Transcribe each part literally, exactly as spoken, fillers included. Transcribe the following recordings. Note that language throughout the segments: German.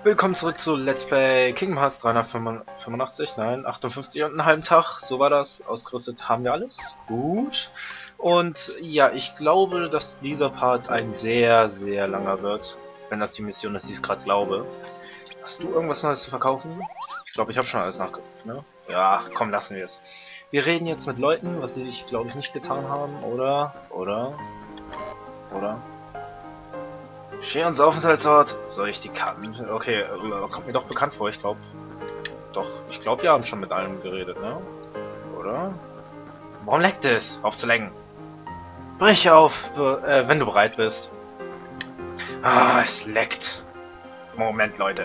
Willkommen zurück zu Let's Play Kingdom Hearts dreihundertfünfundachtzig, nein, achtundfünfzig und einen halben Tag, so war das. Ausgerüstet haben wir alles. Gut. Und ja, ich glaube, dass dieser Part ein sehr, sehr langer wird. Wenn das die Mission ist, die ich gerade glaube. Hast du irgendwas Neues zu verkaufen? Ich glaube, ich habe schon alles nachgeguckt, ne? Ja, komm, lassen wir es. Wir reden jetzt mit Leuten, was sie, ich glaube ich, nicht getan haben, oder? Oder? Oder? Shions Aufenthaltsort. Soll ich die Karten? Okay, äh, kommt mir doch bekannt vor, ich glaube. Doch, ich glaube, wir haben schon mit allem geredet, ne? Oder? Warum leckt es? Aufzulenken. Brich auf, äh, wenn du bereit bist. Ah, es leckt. Moment, Leute.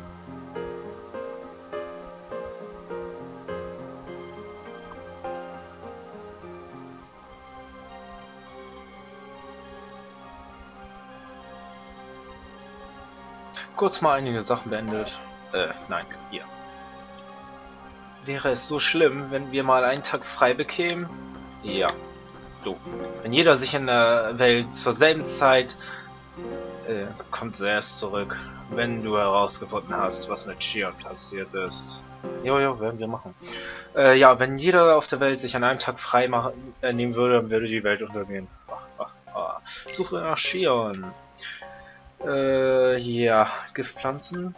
Kurz mal einige Sachen beendet. Äh, nein, hier. Wäre es so schlimm, wenn wir mal einen Tag frei bekämen? Ja. Du. Wenn jeder sich in der Welt zur selben Zeit äh, kommt zuerst zurück, wenn du herausgefunden hast, was mit Shion passiert ist. Jojo, werden wir machen. Äh, ja, wenn jeder auf der Welt sich an einem Tag frei machen, äh, nehmen würde, dann würde die Welt untergehen. Ach, ach, ach. Suche nach Shion. Äh, ja, Giftpflanzen.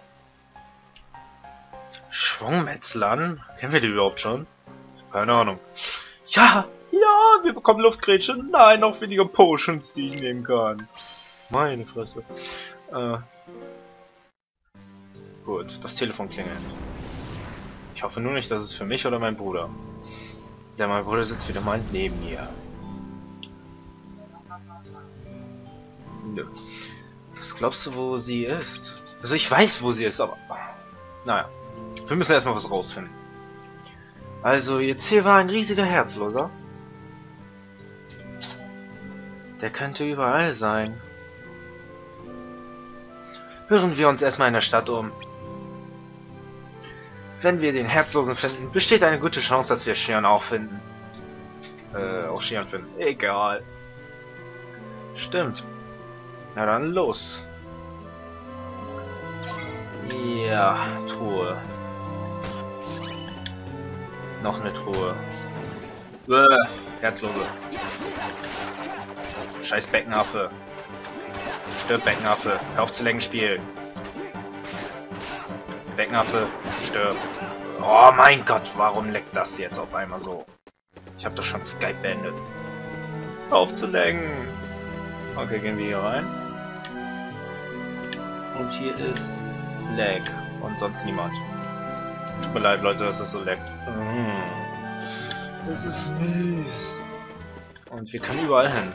Schwungmetzlern? Kennen wir die überhaupt schon? Keine Ahnung. Ja, ja, wir bekommen Luftgrätsche. Nein, noch weniger Potions, die ich nehmen kann. Meine Fresse. Äh, gut, das Telefon klingelt. Ich hoffe nur nicht, dass es für mich oder mein Bruder. Der mein Bruder sitzt wieder mal neben mir. Nö. Was glaubst du, wo sie ist? Also ich weiß, wo sie ist, aber... Naja. Wir müssen erstmal was rausfinden. Also, ihr Ziel war ein riesiger Herzloser. Der könnte überall sein. Hören wir uns erstmal in der Stadt um. Wenn wir den Herzlosen finden, besteht eine gute Chance, dass wir Shion auch finden. Äh, auch Shion finden. Egal. Stimmt. Na dann los. Ja, Truhe. Noch eine Truhe. Bäh, Herzlose. Scheiß Beckenaffe. Stirb, Beckenaffe. Hör auf zu lenken, Spiel. Beckenaffe, stirb. Oh mein Gott, warum leckt das jetzt auf einmal so? Ich habe doch schon Skype beendet. Hör auf zu lenken. Okay, gehen wir hier rein. Und hier ist Lag und sonst niemand. Tut mir leid, Leute, dass es so laggt. Das ist mies. Und wir können überall hin.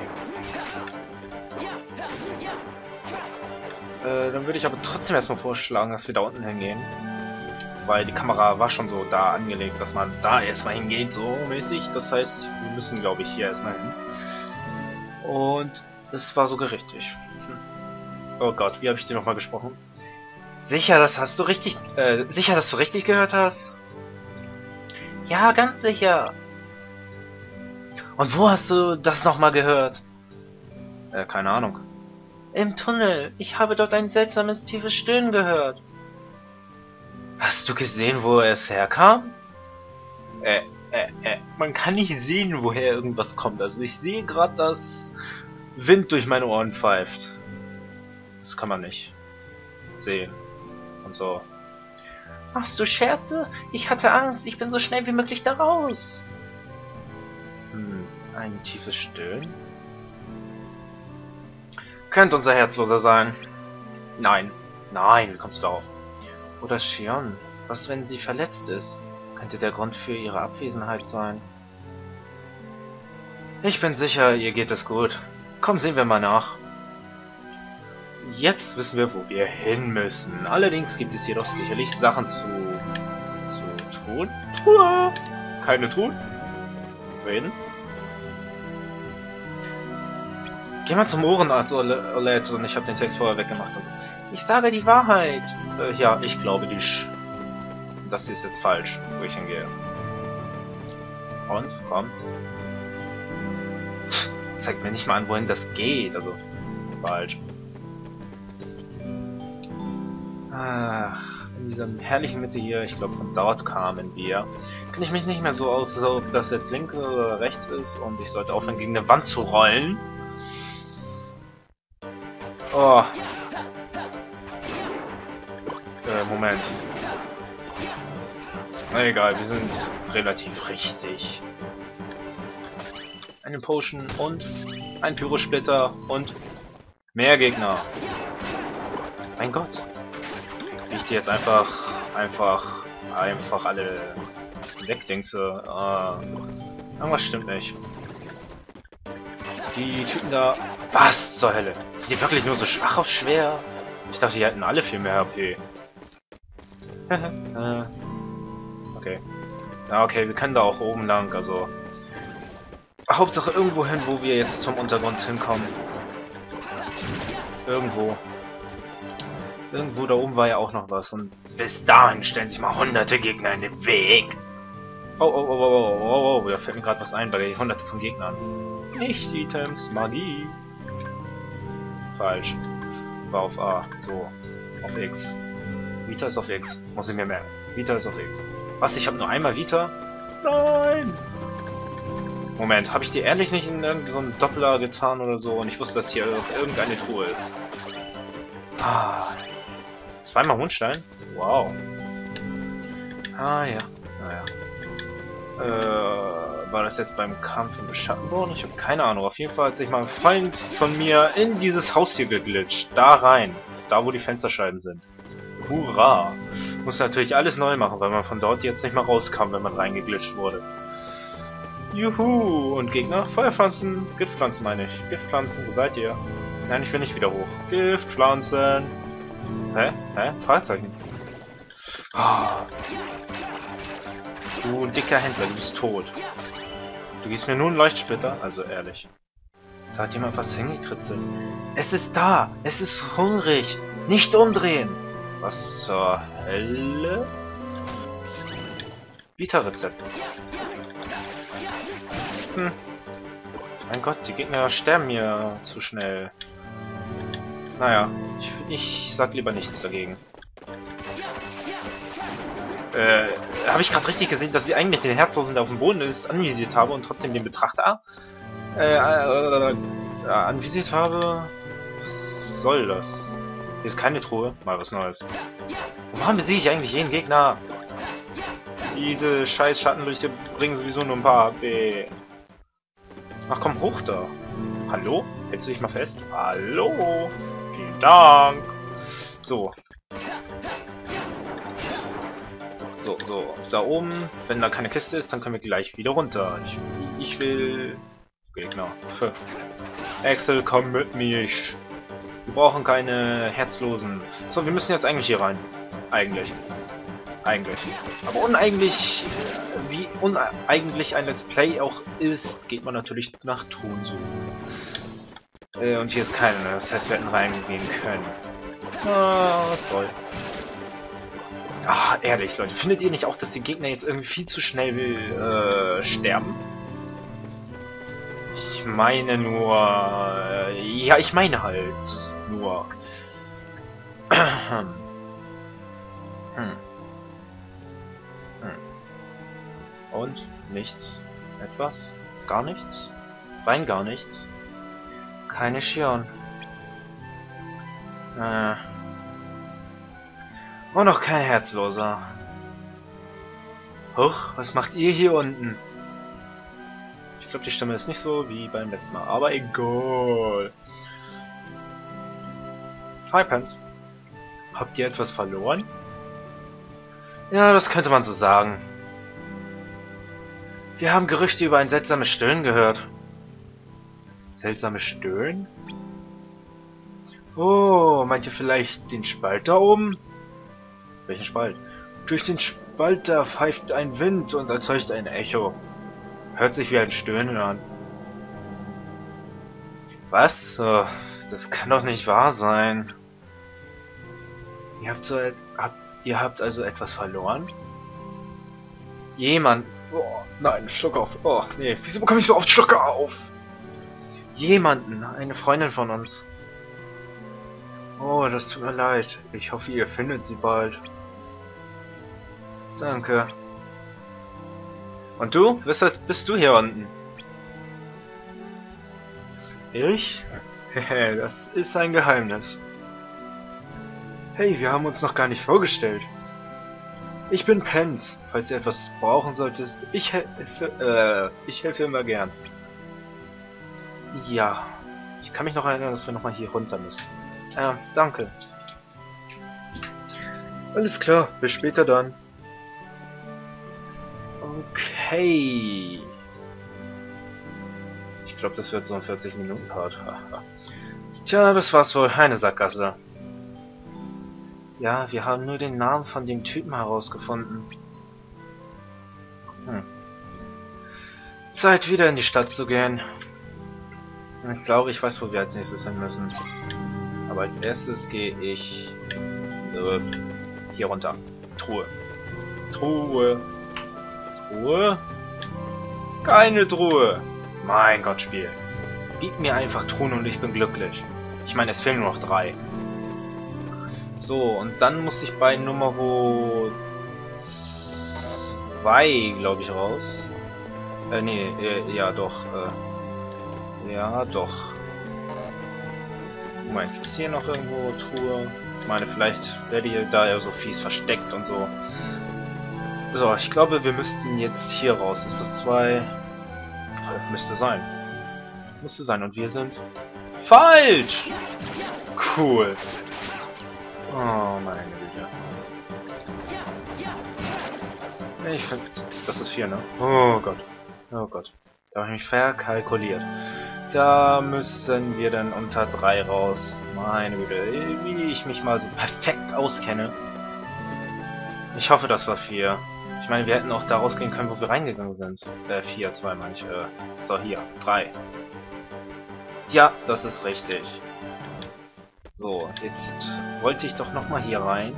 Äh, dann würde ich aber trotzdem erstmal vorschlagen, dass wir da unten hingehen. Weil die Kamera war schon so da angelegt, dass man da erstmal hingeht, so mäßig. Das heißt, wir müssen, glaube ich, hier erstmal hin. Und es war sogar richtig. Hm. Oh Gott, wie habe ich dir nochmal gesprochen? Sicher, das hast du richtig, äh, sicher, dass du richtig gehört hast? Ja, ganz sicher. Und wo hast du das nochmal gehört? Äh, keine Ahnung. Im Tunnel. Ich habe dort ein seltsames, tiefes Stöhnen gehört. Hast du gesehen, wo es herkam? Äh, äh, äh, man kann nicht sehen, woher irgendwas kommt. Also ich sehe gerade, dass Wind durch meine Ohren pfeift. Das kann man nicht sehen. Und so. Machst du Scherze? Ich hatte Angst. Ich bin so schnell wie möglich da raus. Hm, ein tiefes Stöhnen? Könnte unser Herzloser sein. Nein. Nein, wie kommst du darauf? Oder Shion. Was, wenn sie verletzt ist? Könnte der Grund für ihre Abwesenheit sein. Ich bin sicher, ihr geht es gut. Komm, sehen wir mal nach. Jetzt wissen wir, wo wir hin müssen. Allerdings gibt es jedoch sicherlich Sachen zu, zu tun. Truhe! Keine Truhen? Reden? Geh mal zum Ohrenarzt, Olette, und ich habe den Text vorher weggemacht. Also, ich sage die Wahrheit. Äh, ja, ich glaube dich. Das ist jetzt falsch, wo ich hingehe. Und? Komm. Zeigt mir nicht mal an, wohin das geht. Also, falsch. Ach, in dieser herrlichen Mitte hier, ich glaube von dort kamen wir. Kann ich mich nicht mehr so aus, ob das jetzt links oder rechts ist und ich sollte aufhören gegen eine Wand zu rollen. Oh. Äh, Moment. Na egal, wir sind relativ richtig. Eine Potion und ein Pyrosplitter und mehr Gegner. Mein Gott. Wie ich die jetzt einfach, einfach, einfach alle wegdingse. Äh, irgendwas stimmt nicht. Die Typen da... Was zur Hölle? Sind die wirklich nur so schwach auf schwer? Ich dachte, die hätten alle viel mehr H P. äh, okay. Ja, okay, wir können da auch oben lang, also... Hauptsache irgendwo hin, wo wir jetzt zum Untergrund hinkommen. Irgendwo. Irgendwo da oben war ja auch noch was. Und bis dahin stellen sich mal hunderte Gegner in den Weg. Oh, oh, oh, oh, oh, oh, oh, da fällt mir gerade was ein bei hunderte von Gegnern. Nicht Items, Magie. Falsch. War auf A. So. Auf X. Vita ist auf X. Muss ich mir merken. Vita ist auf X. Was? Ich habe nur einmal Vita? Nein! Moment, habe ich dir ehrlich nicht in irgendwie so einen Doppler getan oder so und ich wusste, dass hier irgendeine Truhe ist. Ah. Zweimal Mondstein? Wow. Ah ja. Naja. Äh, war das jetzt beim Kampf im Schattenborn? Ich habe keine Ahnung. Auf jeden Fall hat sich mal ein Freund von mir in dieses Haus hier geglitscht. Da rein. Da, wo die Fensterscheiben sind. Hurra. Muss natürlich alles neu machen, weil man von dort jetzt nicht mal rauskam, wenn man reingeglitscht wurde. Juhu! Und Gegner? Feuerpflanzen? Giftpflanzen meine ich. Giftpflanzen, wo seid ihr? Nein, ich will nicht wieder hoch. Giftpflanzen! Hä? Hä? Fragezeichen. Oh. Du dicker Händler, du bist tot. Du gibst mir nur einen Leuchtsplitter? Also ehrlich. Da hat jemand was hingekritzelt. Es ist da! Es ist hungrig! Nicht umdrehen! Was zur Hölle? Vita-Rezept. Hm. Mein Gott, die Gegner sterben mir zu schnell. Naja, ich, ich sag lieber nichts dagegen. Äh, habe ich gerade richtig gesehen, dass ich eigentlich den Herzlosen, der auf dem Boden ist, anvisiert habe und trotzdem den Betrachter äh, äh, äh, anvisiert habe? Was soll das? Hier ist keine Truhe. Mal was Neues. Warum besiege ich eigentlich jeden Gegner? Diese scheiß Schattenlichter bringen sowieso nur ein paar H P. Ach komm, hoch da. Hallo? Hältst du dich mal fest? Hallo? Vielen Dank. So. So, so. Da oben, wenn da keine Kiste ist, dann können wir gleich wieder runter. Ich, ich will... Gegner. Axel, komm mit mir. Wir brauchen keine Herzlosen. So, wir müssen jetzt eigentlich hier rein. Eigentlich. Eigentlich. Aber uneigentlich, wie uneigentlich ein Let's Play auch ist, geht man natürlich nach Truhen suchen. Äh, und hier ist keine, das heißt wir hätten reingehen können. Ah, toll. Ah, ehrlich, Leute, findet ihr nicht auch, dass die Gegner jetzt irgendwie viel zu schnell äh, sterben? Ich meine nur... Äh, ja, ich meine halt nur... hm. Hm. Und? Nichts. Etwas? Gar nichts? Rein gar nichts? Keine Schion. Äh. Und noch kein Herzloser. Huch, was macht ihr hier unten? Ich glaube, die Stimme ist nicht so wie beim letzten Mal, aber egal. Hi, Pants. Habt ihr etwas verloren? Ja, das könnte man so sagen. Wir haben Gerüchte über ein seltsames Stöhnen gehört. Seltsames Stöhnen? Oh, meint ihr vielleicht den Spalt da oben? Welchen Spalt? Durch den Spalt da pfeift ein Wind und erzeugt ein Echo. Hört sich wie ein Stöhnen an. Was? Oh, das kann doch nicht wahr sein. Ihr habt so et habt, ihr habt also etwas verloren? Jemand... Oh, nein, Schluck auf. Oh, nee. Wieso bekomme ich so oft Schlucke auf? Jemanden, eine Freundin von uns. Oh, das tut mir leid. Ich hoffe, ihr findet sie bald. Danke. Und du? Weshalb bist du hier unten? Ich? Hehe, das ist ein Geheimnis. Hey, wir haben uns noch gar nicht vorgestellt. Ich bin Pence. Falls du etwas brauchen solltest, ich helfe, äh, ich helfe immer gern. Ja, ich kann mich noch erinnern, dass wir nochmal hier runter müssen. Ja, danke. Alles klar, bis später dann. Okay. Ich glaube, das wird so ein vierzig Minuten Part. Tja, das war's wohl. Eine Sackgasse. Ja, wir haben nur den Namen von dem Typen herausgefunden. Hm. Zeit, wieder in die Stadt zu gehen. Ich glaube, ich weiß, wo wir als nächstes hin müssen. Aber als erstes gehe ich äh, hier runter. Truhe. Truhe. Truhe? Keine Truhe. Mein Gott, Spiel. Gib mir einfach Truhen und ich bin glücklich. Ich meine, es fehlen nur noch drei. So, und dann muss ich bei Nummer zwei, glaube ich, raus. Äh, nee, äh, ja doch. Äh, ja, doch. Moment, gibt es hier noch irgendwo Truhe? Ich meine, vielleicht werde ich da ja so fies versteckt und so. So, ich glaube, wir müssten jetzt hier raus. Ist das zwei? Müsste sein. Müsste sein. Und wir sind falsch! Cool. Oh, meine Güte. Ich finde, das ist vier, ne? Oh Gott. Oh Gott. Da habe ich mich verkalkuliert. Da müssen wir dann unter drei raus. Meine Güte. Wie ich mich mal so perfekt auskenne. Ich hoffe, das war vier. Ich meine, wir hätten auch da rausgehen können, wo wir reingegangen sind. Äh, vier, zwei meine ich. Äh, so, hier. drei. Ja, das ist richtig. So, jetzt wollte ich doch nochmal hier rein.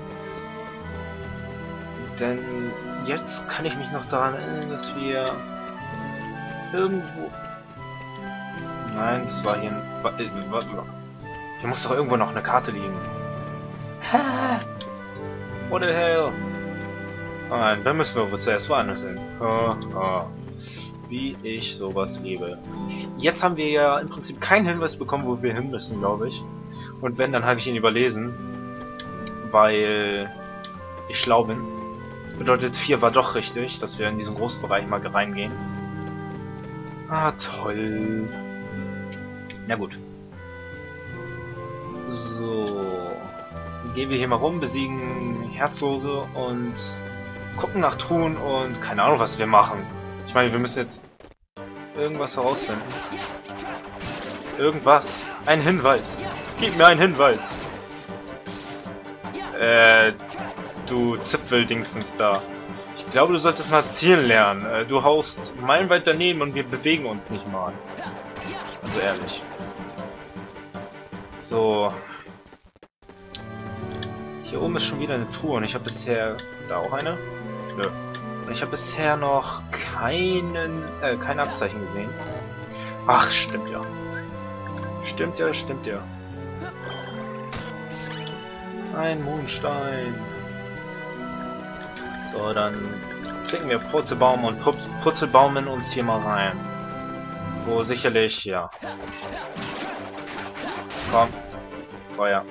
Denn jetzt kann ich mich noch daran erinnern, dass wir irgendwo... Nein, das war hier ein... Hier muss doch irgendwo noch eine Karte liegen. Ha! What the hell? Nein, dann müssen wir wohl zuerst woanders hin. Oh, oh. Wie ich sowas liebe. Jetzt haben wir ja im Prinzip keinen Hinweis bekommen, wo wir hin müssen, glaube ich. Und wenn, dann habe ich ihn überlesen. Weil ich schlau bin. Das bedeutet, vier war doch richtig, dass wir in diesen Großbereich mal reingehen. Ah, toll. Na gut. So. Gehen wir hier mal rum, besiegen Herzlose und gucken nach Truhen und keine Ahnung, was wir machen. Ich meine, wir müssen jetzt irgendwas herausfinden. Irgendwas. Ein Hinweis. Gib mir einen Hinweis. Äh, du Zipfeldingsens da. Ich glaube, du solltest mal zielen lernen. Äh, du haust meilenweit daneben und wir bewegen uns nicht mal. Also ehrlich. So. Hier oben ist schon wieder eine Truhe und ich habe bisher... Da auch eine? Nö. Und ich habe bisher noch keinen... Äh, kein Abzeichen gesehen. Ach, stimmt ja. Stimmt ja, stimmt ja. Ein Mondstein. So, dann klicken wir Purzelbaum und Purzelbaumen uns hier mal rein. Wo sicherlich, ja. Komm. Feuer.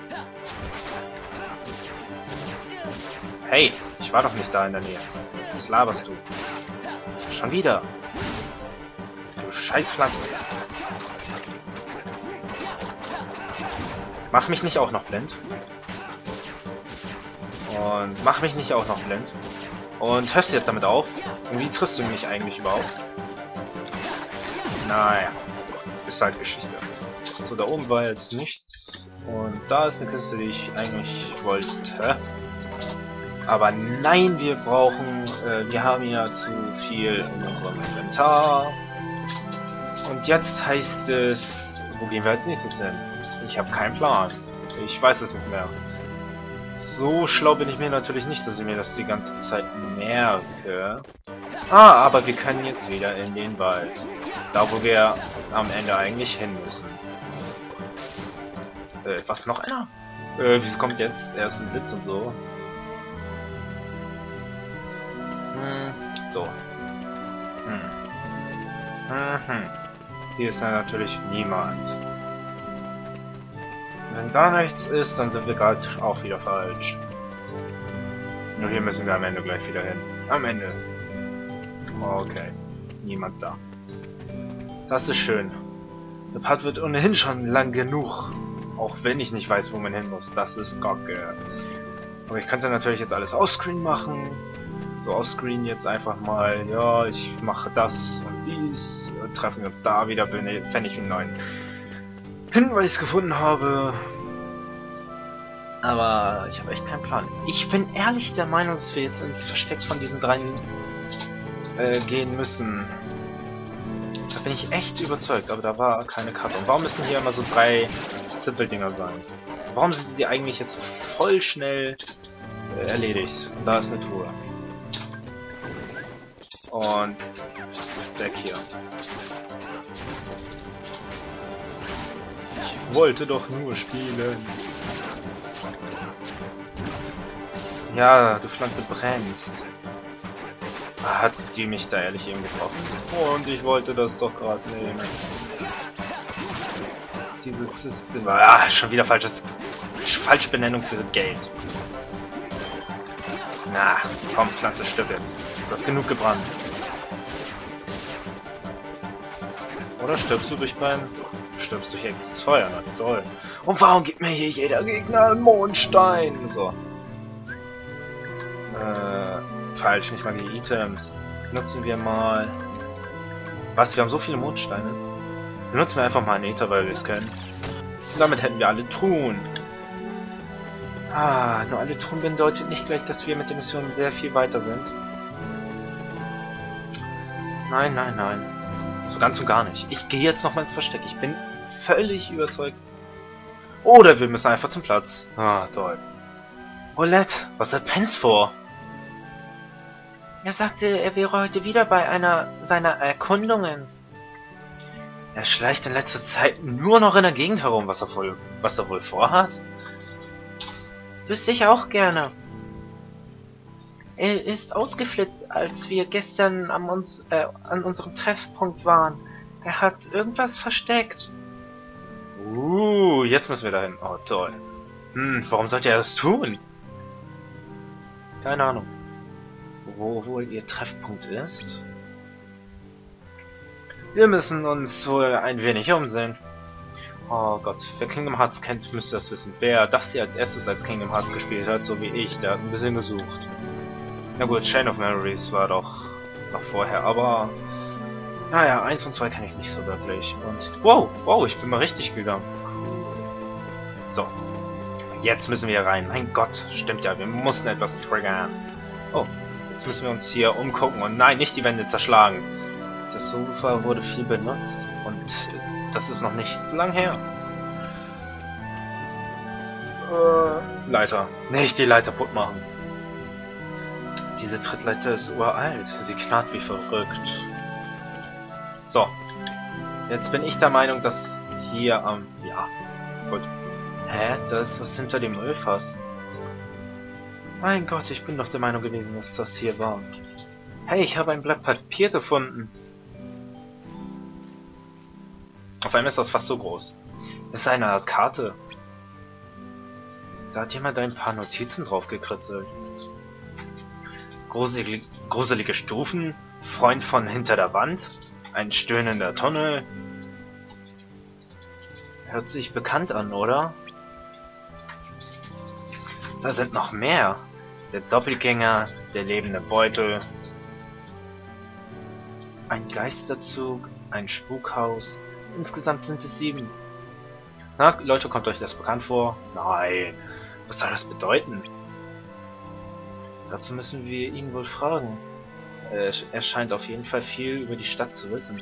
Hey, ich war doch nicht da in der Nähe. Was laberst du? Schon wieder. Du Scheißpflanze. Mach mich nicht auch noch blind. Und mach mich nicht auch noch blind. Und hörst du jetzt damit auf? Und wie triffst du mich eigentlich überhaupt? Naja. Ist halt Geschichte. So, da oben war jetzt nichts. Und da ist eine Kiste, die ich eigentlich wollte. Aber nein, wir brauchen... Äh, wir haben ja zu viel in unserem Inventar. Und jetzt heißt es... Wo gehen wir als nächstes hin? Ich habe keinen Plan. Ich weiß es nicht mehr. So schlau bin ich mir natürlich nicht, dass ich mir das die ganze Zeit merke. Ah, aber wir können jetzt wieder in den Wald. Da, wo wir am Ende eigentlich hin müssen. Äh, was, noch einer? Äh, wieso kommt jetzt erst ein Blitz und so? Hm, so. Hm. Mhm. Hier ist ja natürlich niemand. Wenn da nichts ist, dann sind wir gerade auch wieder falsch. Nur hier müssen wir am Ende gleich wieder hin. Am Ende. Okay. Niemand da. Das ist schön. Der Part wird ohnehin schon lang genug. Auch wenn ich nicht weiß, wo man hin muss. Das ist kacke. Aber ich könnte natürlich jetzt alles offscreen machen. So offscreen jetzt einfach mal. Ja, ich mache das und dies. Und treffen wir uns da wieder, wenn ich einen neuen Hinweis gefunden habe. Aber ich habe echt keinen Plan. Ich bin ehrlich der Meinung, dass wir jetzt ins Versteck von diesen drei äh, gehen müssen. Da bin ich echt überzeugt, aber da war keine Karte. Und warum müssen hier immer so drei Zipfeldinger sein? Warum sind sie eigentlich jetzt voll schnell äh, erledigt? Und da ist eine Truhe. Und weg hier. Ich wollte doch nur spielen. Ja, du Pflanze brennst. Hat die mich da ehrlich eben getroffen? Und ich wollte das doch gerade nehmen. Diese Zyste... Ah, schon wieder falsches... Falsche Benennung für Geld. Na, komm, Pflanze, stirb jetzt. Du hast genug gebrannt. Oder stirbst du durch mein... Stirbst durch echtes Feuer, na toll. Und warum gibt mir hier jeder Gegner einen Mondstein? So. Äh, falsch, nicht mal die Items. Nutzen wir mal... Was, wir haben so viele Mondsteine? Benutzen wir einfach mal Nether, weil wir es können. Und damit hätten wir alle Truhen. Ah, nur alle Truhen bedeutet nicht gleich, dass wir mit der Mission sehr viel weiter sind. Nein, nein, nein. So ganz und gar nicht. Ich gehe jetzt noch mal ins Versteck. Ich bin völlig überzeugt. Oder wir müssen einfach zum Platz. Ah, toll. Roulette, was hat Pence vor? Er sagte, er wäre heute wieder bei einer seiner Erkundungen. Er schleicht in letzter Zeit nur noch in der Gegend herum, was er wohl, was er wohl vorhat. Wüsste ich auch gerne. Er ist ausgeflippt, als wir gestern an, uns, äh, an unserem Treffpunkt waren. Er hat irgendwas versteckt. Uh, jetzt müssen wir dahin. Oh, toll. Hm, warum sollte er das tun? Keine Ahnung. Wo wohl ihr Treffpunkt ist? Wir müssen uns wohl ein wenig umsehen. Oh Gott, wer Kingdom Hearts kennt, müsste das wissen. Wer das hier als erstes als Kingdom Hearts gespielt hat, so wie ich, der hat ein bisschen gesucht. Na gut, Chain of Memories war doch noch vorher, aber... Naja, eins und zwei kenne ich nicht so wirklich. Und... Wow, wow, ich bin mal richtig gegangen. So. Jetzt müssen wir rein. Mein Gott, stimmt ja, wir mussten etwas triggern. Oh, jetzt müssen wir uns hier umgucken. Und nein, nicht die Wände zerschlagen. Das Sofa wurde viel benutzt. Und das ist noch nicht lang her. Äh, Leiter. Nicht die Leiter putt machen. Diese Trittleiter ist uralt. Sie knarrt wie verrückt. So. Jetzt bin ich der Meinung, dass hier am... Ähm, ja. Gut. Hä? Da ist was hinter dem Ölfass. Mein Gott, ich bin doch der Meinung gewesen, dass das hier war. Hey, ich habe ein Blatt Papier gefunden. Auf einmal ist das fast so groß. Es ist eine Art Karte. Da hat jemand ein paar Notizen drauf gekritzelt. Gruselige, gruselige Stufen, Freund von hinter der Wand, ein stöhnender Tunnel. Hört sich bekannt an, oder? Da sind noch mehr. Der Doppelgänger, der lebende Beutel, ein Geisterzug, ein Spukhaus. Insgesamt sind es sieben. Na, Leute, kommt euch das bekannt vor? Nein. Was soll das bedeuten? Dazu müssen wir ihn wohl fragen. Äh, er scheint auf jeden Fall viel über die Stadt zu wissen.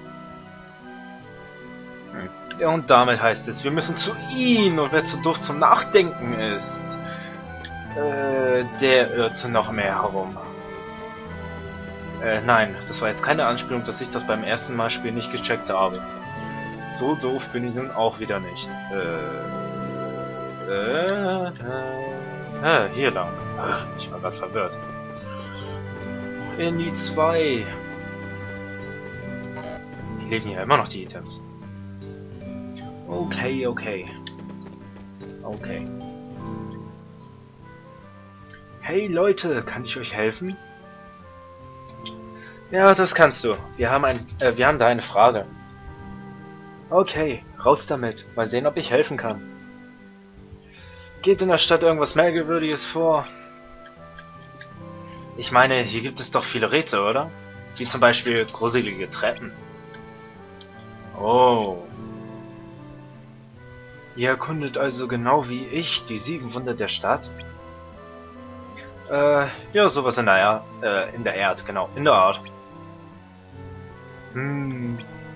Hm. Ja, und damit heißt es, wir müssen zu ihm. Und wer zu doof zum Nachdenken ist, äh, der irrt noch mehr herum. Äh, nein, das war jetzt keine Anspielung, dass ich das beim ersten Mal spielen nicht gecheckt habe. So doof bin ich nun auch wieder nicht. Äh, Äh, äh, hier lang. Ich war gerade verwirrt. In die zwei. Die legen ja immer noch die Items. Okay, okay. Okay. Hey Leute, kann ich euch helfen? Ja, das kannst du. Wir haben ein, äh, wir haben da eine Frage. Okay, raus damit. Mal sehen, ob ich helfen kann. Geht in der Stadt irgendwas Merkwürdiges vor? Ich meine, hier gibt es doch viele Rätsel, oder? Wie zum Beispiel gruselige Treppen. Oh. Ihr erkundet also genau wie ich die sieben Wunder der Stadt? Äh, ja, sowas in der Erd, äh, in der Erd, genau, in der Art. Hm.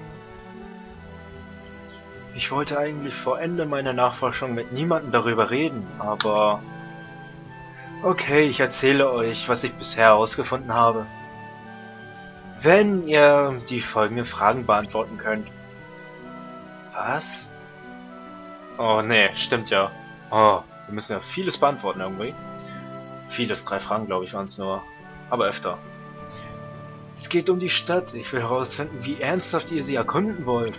Ich wollte eigentlich vor Ende meiner Nachforschung mit niemandem darüber reden, aber... Okay, ich erzähle euch, was ich bisher herausgefunden habe. Wenn ihr die folgenden Fragen beantworten könnt. Was? Oh nee, stimmt ja. Oh, wir müssen ja vieles beantworten irgendwie. Vieles, drei Fragen glaube ich waren es nur. Aber öfter. Es geht um die Stadt. Ich will herausfinden, wie ernsthaft ihr sie erkunden wollt.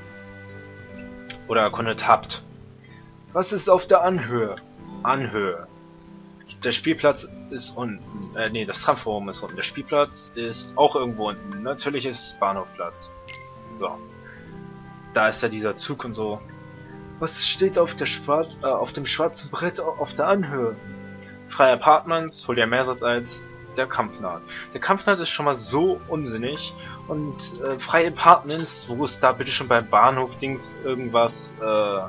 Oder erkundet habt. Was ist auf der Anhöhe? Anhöhe. Der Spielplatz ist unten. Äh, nee, das Tramforum ist unten. Der Spielplatz ist auch irgendwo unten. Natürlich ist es Bahnhofplatz. So. Da ist ja dieser Zug und so. Was steht auf der Schwar äh, auf dem schwarzen Brett auf der Anhöhe? Freie Apartments, hol dir Mehrsatz als der Kampfnaht. Der Kampfnaht ist schon mal so unsinnig. Und äh, freie Apartments, wo ist da bitte schon beim Bahnhof Dings irgendwas äh,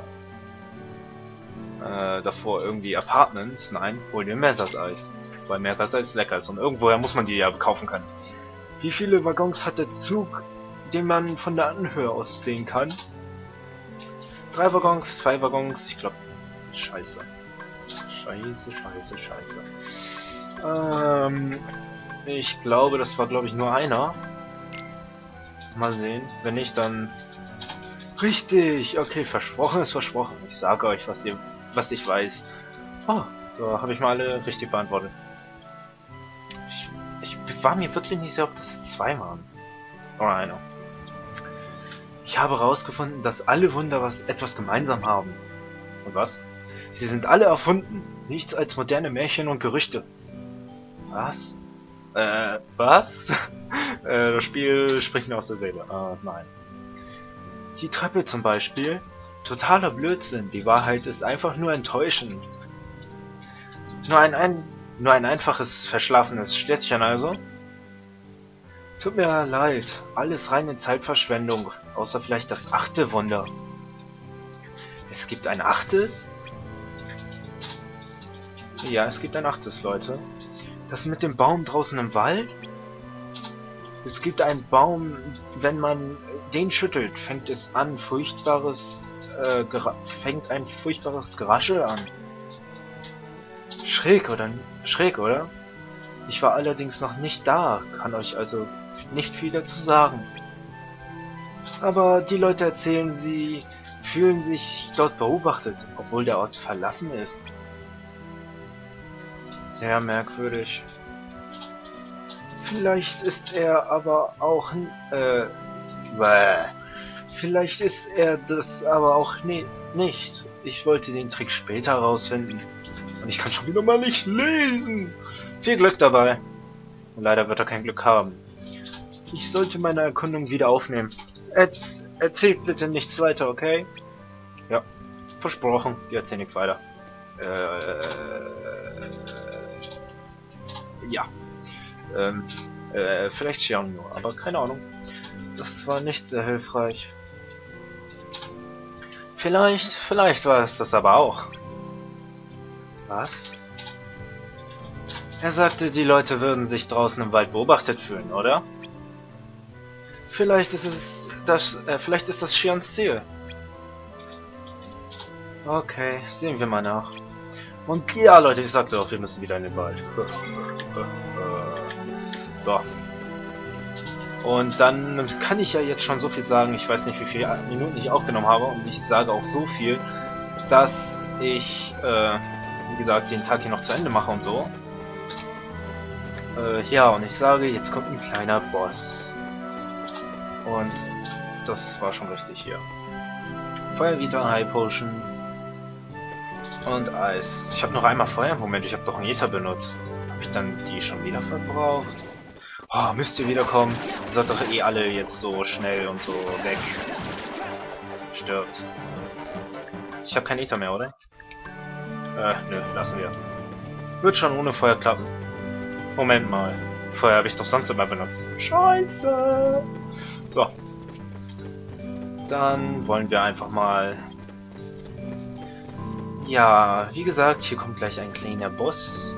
äh, davor irgendwie Apartments? Nein, hol dir Mehrsatzeis. Weil Mehrsatzeis lecker ist und irgendwoher muss man die ja kaufen können. Wie viele Waggons hat der Zug, den man von der Anhöhe aus sehen kann? Drei Waggons, zwei Waggons, ich glaube. Scheiße. Scheiße, scheiße, scheiße. Ähm, ich glaube, das war glaube ich nur einer. Mal sehen. Wenn nicht, dann... Richtig! Okay, versprochen ist versprochen. Ich sage euch, was ihr, was ich weiß. Oh, so habe ich mal alle richtig beantwortet. Ich, ich war mir wirklich nicht sicher, ob das zwei waren. Oder einer. Ich habe herausgefunden, dass alle Wunder was etwas gemeinsam haben. Und was? Sie sind alle erfunden. Nichts als moderne Märchen und Gerüchte. Was? Äh, was? äh, das Spiel spricht mir aus der Seele. Äh, nein. Die Treppe zum Beispiel. Totaler Blödsinn. Die Wahrheit ist einfach nur enttäuschend. Nur ein, ein, nur ein einfaches, verschlafenes Städtchen also. Tut mir leid. Alles reine Zeitverschwendung. Außer vielleicht das achte Wunder. Es gibt ein achtes? Ja, es gibt ein achtes, Leute. Das mit dem Baum draußen im Wald? Es gibt einen Baum, wenn man den schüttelt, fängt es an, furchtbares, äh, fängt ein furchtbares Geraschel an. Schräg, oder? Schräg, oder? Ich war allerdings noch nicht da, kann euch also nicht viel dazu sagen. Aber die Leute erzählen, sie fühlen sich dort beobachtet, obwohl der Ort verlassen ist. Sehr merkwürdig. Vielleicht ist er aber auch, äh, bäh. Vielleicht ist er das aber auch ne nicht. Ich wollte den Trick später herausfinden. Und ich kann schon wieder mal nicht lesen. Viel Glück dabei. Und leider wird er kein Glück haben. Ich sollte meine Erkundung wieder aufnehmen. Erz erzählt bitte nichts weiter, okay? Ja, versprochen. Wir erzählen nichts weiter. Äh, ja. Ähm, äh, vielleicht Xiaoyu, aber keine Ahnung. Das war nicht sehr hilfreich. Vielleicht, vielleicht war es das aber auch. Was? Er sagte, die Leute würden sich draußen im Wald beobachtet fühlen, oder? Vielleicht ist es das, äh, vielleicht ist das Xians Ziel. Okay, sehen wir mal nach. Und ja, Leute, ich sagte auch, wir müssen wieder in den Wald. So. Und dann kann ich ja jetzt schon so viel sagen. Ich weiß nicht, wie viele Minuten ich aufgenommen habe. Und ich sage auch so viel. dass ich, äh, wie gesagt, den Tag hier noch zu Ende mache und so. Äh, ja, und ich sage, jetzt kommt ein kleiner Boss. Und das war schon richtig hier. Feuervita, High Potion und Eis. Ich habe noch einmal Feuer. Moment, ich habe doch einen Ether benutzt. Habe ich dann die schon wieder verbraucht? Oh, müsst ihr wiederkommen? Ihr seid doch eh alle jetzt so schnell und so weg. Stirbt. Ich habe kein Ether mehr, oder? Äh, nö, lassen wir. Wird schon ohne Feuer klappen. Moment mal. Feuer habe ich doch sonst immer benutzt. Scheiße! So. Dann wollen wir einfach mal... Ja, wie gesagt, hier kommt gleich ein kleiner Boss.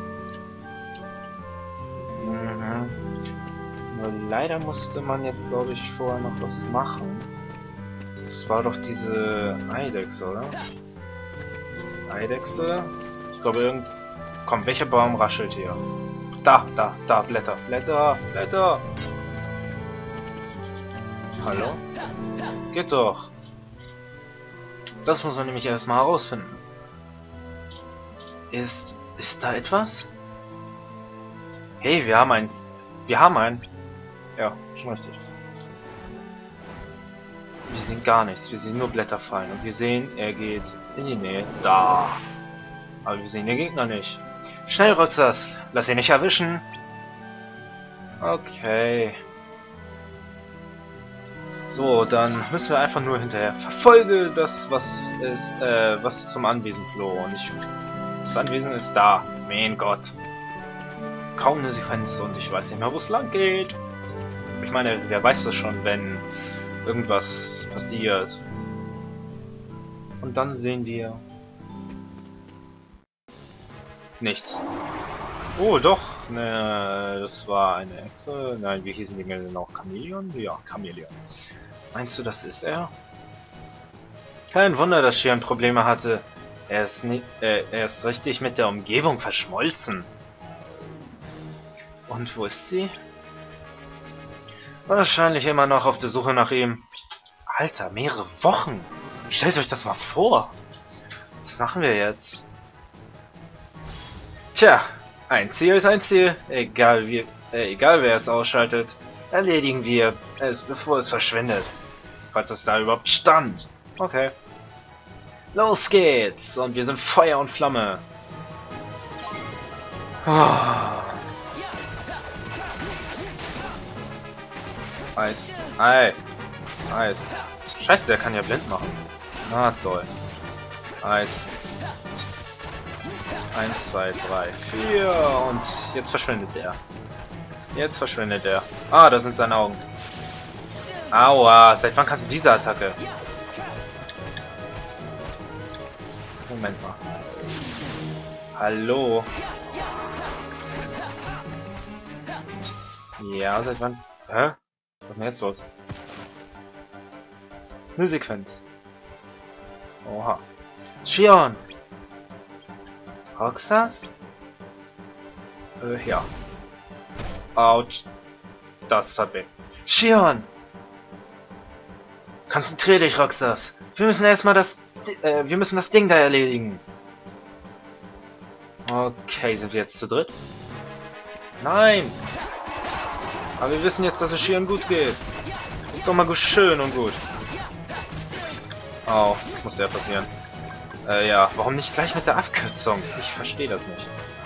Mhm. Nur leider musste man jetzt, glaube ich, vorher noch was machen. Das war doch diese Eidechse, oder? Eidechse? Ich glaube, irgend... Komm, welcher Baum raschelt hier? Da, da, da, Blätter, Blätter, Blätter! Hallo? Geht doch! Das muss man nämlich erstmal herausfinden. Ist... ist da etwas? Hey, wir haben eins. Wir haben einen. Ja, schon richtig. Wir sehen gar nichts, wir sehen nur Blätter fallen. Und wir sehen, er geht in die Nähe. Da! Aber wir sehen den Gegner nicht. Schnell, Roxas! Lass ihn nicht erwischen! Okay. So, dann müssen wir einfach nur hinterher. Verfolge das, was ist, äh, was zum Anwesen floh. Und ich... Das Anwesen ist da. Mein Gott. Kaum eine Sequenz und ich weiß nicht mehr, wo es lang geht. Ich meine, wer weiß das schon, wenn irgendwas passiert. Und dann sehen wir... nichts. Oh, doch. Ne, das war eine Echse. Nein, wie hießen die denn noch? Chamäleon? Ja, Chamäleon. Meinst du, das ist er? Kein Wunder, dass Shion Probleme hatte. Er ist, nie, äh, er ist richtig mit der Umgebung verschmolzen. Und wo ist sie? Wahrscheinlich immer noch auf der Suche nach ihm. Alter, mehrere Wochen. Stellt euch das mal vor. Was machen wir jetzt? Tja, ein Ziel ist ein Ziel. Egal wie, äh, egal wer es ausschaltet, erledigen wir es, bevor es verschwindet. Falls es da überhaupt stand. Okay. Los geht's! Und wir sind Feuer und Flamme. Oh. Eis. Ei. Eis. Scheiße, der kann ja blind machen. Ah, toll. Eis. Eins, zwei, drei, vier. Und jetzt verschwindet der. Jetzt verschwindet der. Ah, da sind seine Augen. Aua, seit wann kannst du diese Attacke? Moment mal. Hallo. Ja, seit wann? Hä? Was ist denn jetzt los? Eine Sequenz. Oha. Shion! Roxas? Äh, ja. Autsch. Das hat weh. Shion! Konzentrier dich, Roxas. Wir müssen erstmal das... Äh, wir müssen das Ding da erledigen. Okay, sind wir jetzt zu dritt? Nein! Aber wir wissen jetzt, dass es Shion gut geht. Ist doch mal gut, schön und gut. Oh, das musste ja passieren. Äh, ja, warum nicht gleich mit der Abkürzung? Ich verstehe das nicht.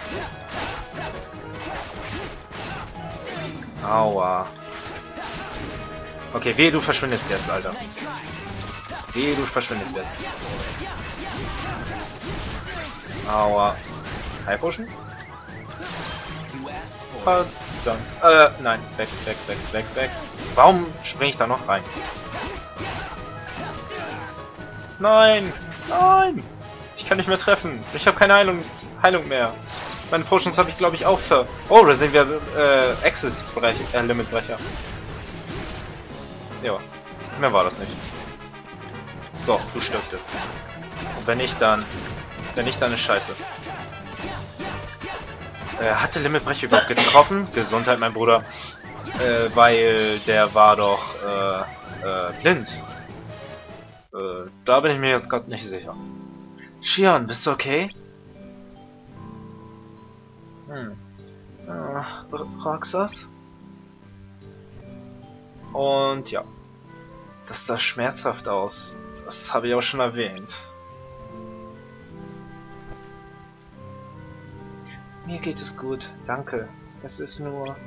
Aua. Okay, wehe, du verschwindest jetzt, Alter. Wehe, du verschwindest jetzt. Aua. High Potion? Verdammt. Äh, nein. Weg, weg, weg, weg, weg. Warum springe ich da noch rein? Nein! Nein! Ich kann nicht mehr treffen. Ich habe keine Heilung, Heilung mehr. Meine Potions habe ich, glaube ich, auch für... Oh, da sehen wir äh, Exits äh, Limitbrecher. Ja, mehr war das nicht. So, du stirbst jetzt. Und wenn nicht, dann... Wenn nicht, dann ist scheiße. Äh, hatte Limitbrecher überhaupt getroffen? Gesundheit, mein Bruder. Äh, weil der war doch äh, äh, blind. Äh, da bin ich mir jetzt gerade nicht sicher. Shion, bist du okay? Hm. Äh, Roxas? Und ja. Das sah schmerzhaft aus. Das habe ich auch schon erwähnt. Mir geht es gut, danke. Es ist nur...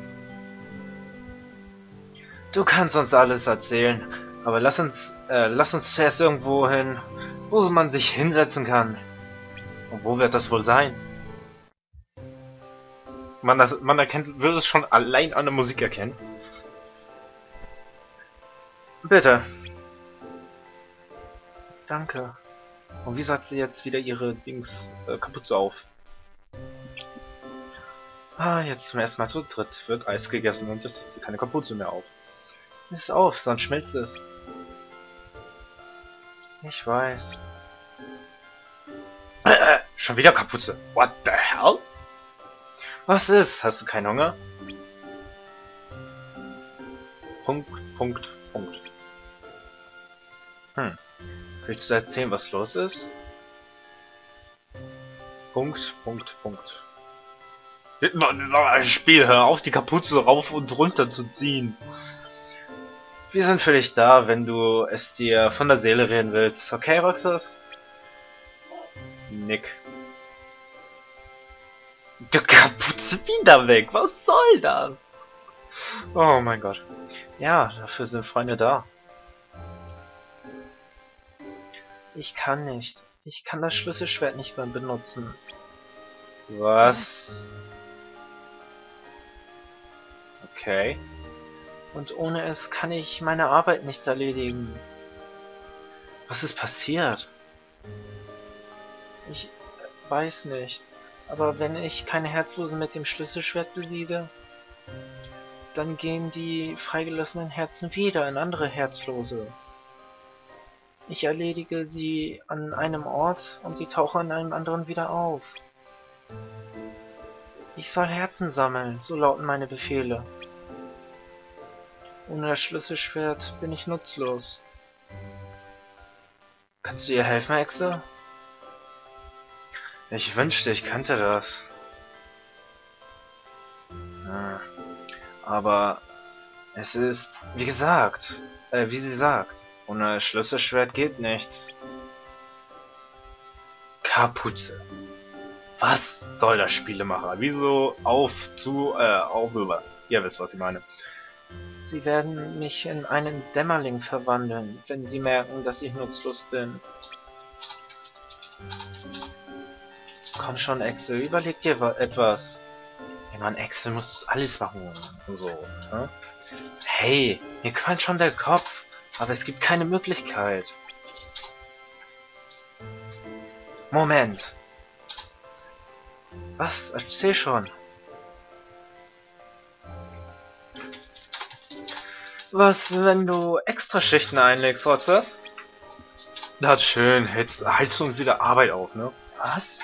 Du kannst uns alles erzählen, aber lass uns, äh, lass uns zuerst irgendwo hin, wo man sich hinsetzen kann. Und wo wird das wohl sein? Man, das, man erkennt, wird es schon allein an der Musik erkennen. Bitte. Danke. Und wie sagt sie jetzt wieder ihre Dings äh, Kapuze auf? Ah, jetzt zum ersten Mal zu dritt wird Eis gegessen und es setzt keine Kapuze mehr auf. Iss auf, sonst schmilzt es. Ich weiß. Äh, äh, schon wieder Kapuze. What the hell? Was ist? Hast du keinen Hunger? Punkt, Punkt, Punkt. Hm. Willst du erzählen, was los ist? Punkt, Punkt, Punkt. Spiel, hör auf, die Kapuze rauf und runter zu ziehen. Wir sind für dich da, wenn du es dir von der Seele reden willst. Okay, Roxas? Nick. Die Kapuze wieder weg. Was soll das? Oh mein Gott. Ja, dafür sind Freunde da. Ich kann nicht. Ich kann das Schlüsselschwert nicht mehr benutzen. Was? Okay. Und ohne es kann ich meine Arbeit nicht erledigen. Was ist passiert? Ich weiß nicht. Aber wenn ich keine Herzlosen mit dem Schlüsselschwert besiege, dann gehen die freigelassenen Herzen wieder in andere Herzlose. Ich erledige sie an einem Ort und sie tauchen an einem anderen wieder auf. Ich soll Herzen sammeln, so lauten meine Befehle. Ohne das Schlüsselschwert bin ich nutzlos. Kannst du ihr helfen, Hexe? Ich wünschte, ich könnte das. Ja. Aber es ist, wie gesagt, äh, wie sie sagt, ohne Schlüsselschwert geht nichts. Kapuze. Was soll das Spielemacher? Wieso auf zu, äh, auf über? Ihr wisst, was ich meine. Sie werden mich in einen Dämmerling verwandeln, wenn sie merken, dass ich nutzlos bin. Komm schon, Axel, überleg dir etwas. Hey Mann, Axel muss alles machen und so. Ne? Hey, mir qualmt schon der Kopf, aber es gibt keine Möglichkeit. Moment. Was? Erzähl schon. Was, wenn du extra Schichten einlegst, Roxas? Na schön, jetzt heizt du uns wieder Arbeit auf, ne? Was?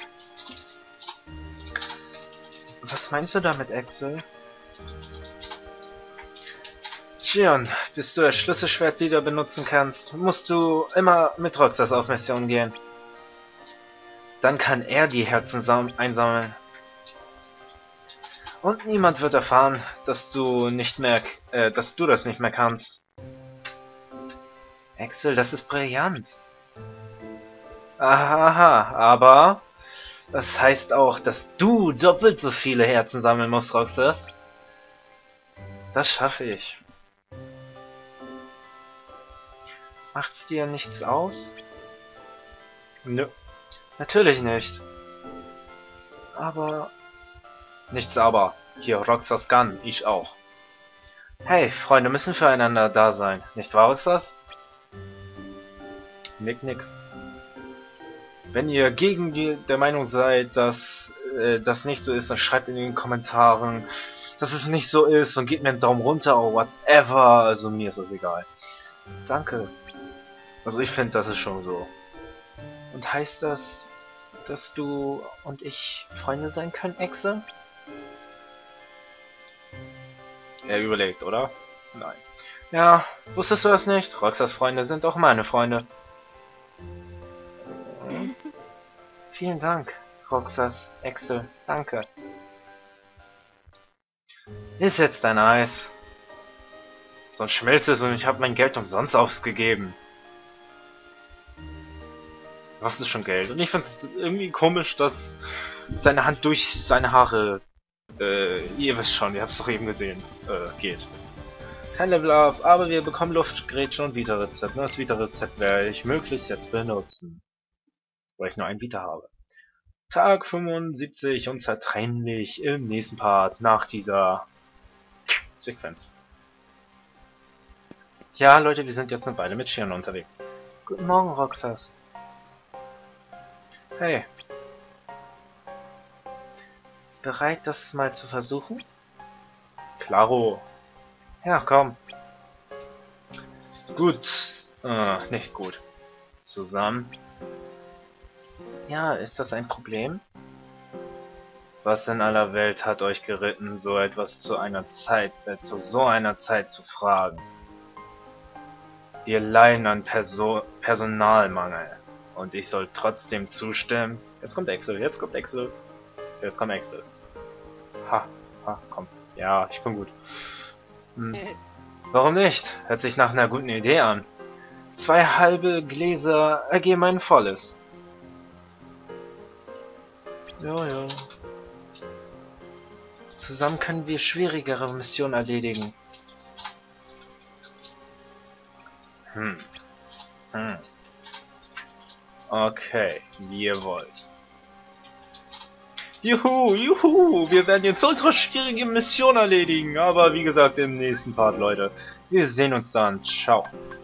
Was meinst du damit, Axel? Shion, bis du das Schlüsselschwert wieder benutzen kannst, musst du immer mit Roxas auf Mission gehen. Dann kann er die Herzen einsammeln. Und niemand wird erfahren, dass du nicht mehr, äh, dass du das nicht mehr kannst. Axel, das ist brillant. Aha, aber das heißt auch, dass du doppelt so viele Herzen sammeln musst, Roxas. Das schaffe ich. Macht's dir nichts aus? Nö, natürlich nicht. Aber... Nichts aber. Hier, Roxas Gun, ich auch. Hey, Freunde müssen füreinander da sein. Nicht wahr, Roxas? Nick, nick. Wenn ihr gegen die, der Meinung seid, dass äh, das nicht so ist, dann schreibt in den Kommentaren, dass es nicht so ist und gebt mir einen Daumen runter oder whatever. Also mir ist das egal. Danke. Also ich finde, das ist schon so. Und heißt das, dass du und ich Freunde sein können, Exe? Er überlegt, oder? Nein. Ja, wusstest du das nicht? Roxas Freunde sind auch meine Freunde. Vielen Dank, Roxas, Axel, danke. Ist jetzt dein Eis. Sonst schmilzt es und ich habe mein Geld umsonst ausgegeben. Das ist schon Geld. Und ich finde es irgendwie komisch, dass seine Hand durch seine Haare, äh, ihr wisst schon, ihr habt es doch eben gesehen, äh, geht. Kein Level Up, aber wir bekommen Luftgrätsche und Vita-Rezept. Das Vita-Rezept werde ich möglichst jetzt benutzen. Weil ich nur ein Vita habe. Tag fünfundsiebzig, unzertrennlich im nächsten Part nach dieser Sequenz. Ja, Leute, wir sind jetzt eine Weile mit Shion unterwegs. Guten Morgen, Roxas. Hey. Bereit, das mal zu versuchen? Klaro. Ja, komm. Gut. Äh, nicht gut. Zusammen. Ja, ist das ein Problem? Was in aller Welt hat euch geritten, so etwas zu einer Zeit, äh, zu so einer Zeit zu fragen? Wir leiden an Perso Personalmangel. Und ich soll trotzdem zustimmen. Jetzt kommt Axel, jetzt kommt Axel. Jetzt kommt Axel. Ha, ha, komm. Ja, ich bin gut. Hm. Warum nicht? Hört sich nach einer guten Idee an. Zwei halbe Gläser ergeben ein volles. Ja, ja. Zusammen können wir schwierigere Missionen erledigen. Hm. Hm. Okay, wie ihr wollt. Juhu, juhu, wir werden jetzt ultra schwierige Missionen erledigen. Aber wie gesagt, im nächsten Part, Leute. Wir sehen uns dann. Ciao.